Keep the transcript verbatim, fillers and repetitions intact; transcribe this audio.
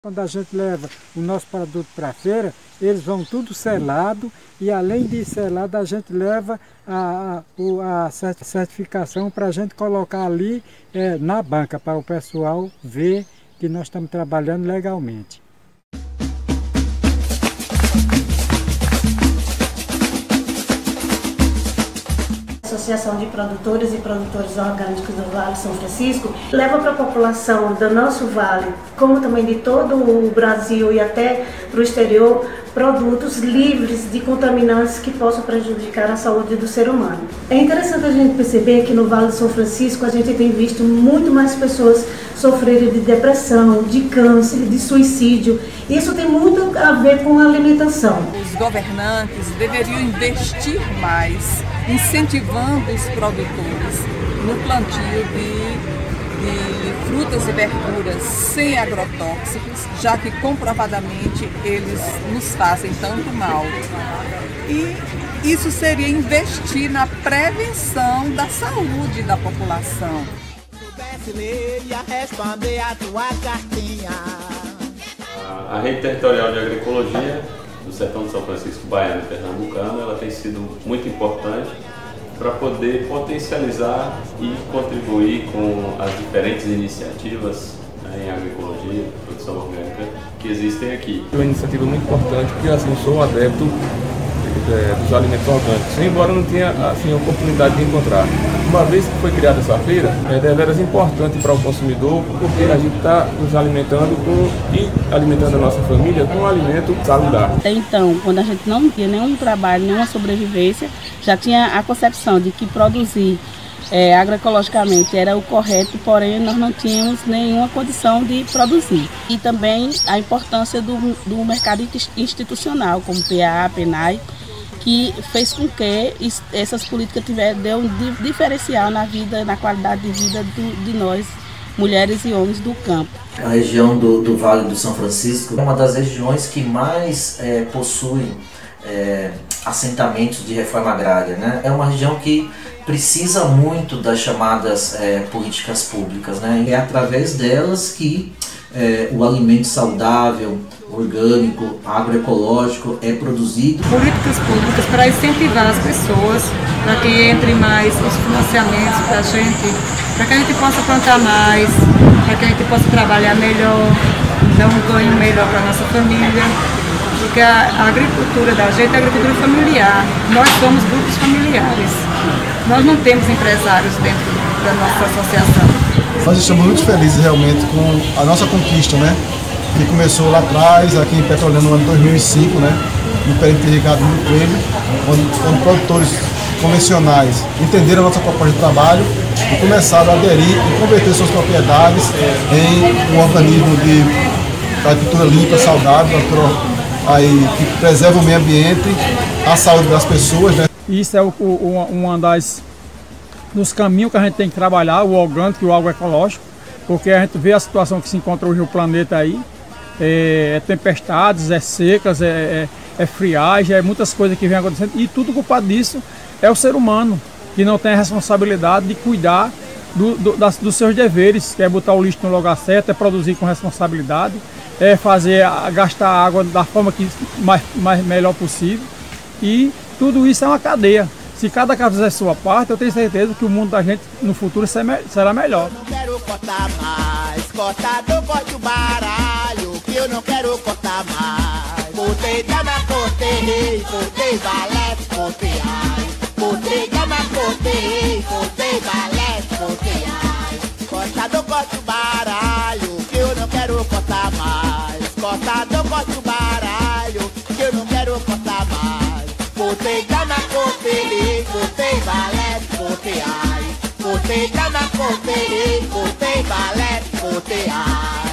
Quando a gente leva o nosso produto para a feira, eles vão tudo selado e além de selado a gente leva a, a, a certificação para a gente colocar ali é, na banca, para o pessoal ver que nós estamos trabalhando legalmente. A Associação de Produtores e Produtores Orgânicos do Vale São Francisco leva para a população do nosso vale, como também de todo o Brasil e até para o exterior, produtos livres de contaminantes que possam prejudicar a saúde do ser humano. É interessante a gente perceber que no Vale de São Francisco a gente tem visto muito mais pessoas sofrerem de depressão, de câncer, de suicídio. Isso tem muito a ver com a alimentação. Os governantes deveriam investir mais, incentivando os produtores no plantio de de frutas e verduras sem agrotóxicos, já que comprovadamente eles nos fazem tanto mal. E isso seria investir na prevenção da saúde da população. A Rede Territorial de Agroecologia do Sertão de São Francisco Baiano e Pernambucano, ela tem sido muito importante para poder potencializar e contribuir com as diferentes iniciativas, né, em agroecologia, produção orgânica, que existem aqui. É uma iniciativa muito importante, porque assim, sou um adepto é, dos alimentos orgânicos, embora não tenha assim, a oportunidade de encontrar. Uma vez que foi criada essa feira, é deveras importante para o consumidor, porque a gente está nos alimentando com, e alimentando a nossa família com um alimento saudável. Então, quando a gente não tinha nenhum trabalho, nenhuma sobrevivência, já tinha a concepção de que produzir é, agroecologicamente era o correto, porém nós não tínhamos nenhuma condição de produzir. E também a importância do, do mercado institucional, como P A A, PENAI, que fez com que essas políticas tiveram um diferencial na vida, na qualidade de vida do, de nós, mulheres e homens do campo. A região do, do Vale do São Francisco é uma das regiões que mais é, possui é, assentamentos de reforma agrária, né? É uma região que precisa muito das chamadas é, políticas públicas, né? E é através delas que é, o alimento saudável, orgânico, agroecológico é produzido. Políticas públicas para incentivar as pessoas, para que entre mais os financiamentos para a gente, para que a gente possa plantar mais, para que a gente possa trabalhar melhor, dar um ganho melhor para a nossa família. Porque a agricultura da gente é agricultura familiar, nós somos grupos familiares, nós não temos empresários dentro da nossa associação. Nós estamos muito felizes realmente com a nossa conquista, né? Que começou lá atrás, aqui em Petrolina, no ano dois mil e cinco, né? No período de Ricardo do Coelho, onde, onde produtores convencionais entenderam a nossa proposta de trabalho e começaram a aderir e converter suas propriedades em um organismo de agricultura limpa, saudável, aí, que preserva o meio ambiente, a saúde das pessoas, né? Isso é o, o, uma das dos caminhos que a gente tem que trabalhar, o orgânico e o agroecológico, porque a gente vê a situação que se encontra hoje no planeta aí, é, é tempestades, é secas, é, é, é friagem, é muitas coisas que vem acontecendo e tudo culpado disso é o ser humano, que não tem a responsabilidade de cuidar do, do, das, dos seus deveres, que é botar o lixo no lugar certo, é produzir com responsabilidade, é fazer, gastar água da forma que mais, mais melhor possível e tudo isso é uma cadeia. Se cada casa fizer a sua parte, eu tenho certeza que o mundo da gente no futuro será melhor. Eu não quero cortar mais, cortador corte o baralho, que eu não quero cortar mais. Cortei dama, cortei, cortei valete, cortei ai. Cortei dama, cortei, cortei valete, cortei ai. Cortador corte o baralho, que eu não quero cortar mais. Cortador corte o baralho, que eu não quero cortar mais. Cortei dama, cortei, cortei valete, cortei ai. Cortei dama, cortei, cortei valete, cortei ai.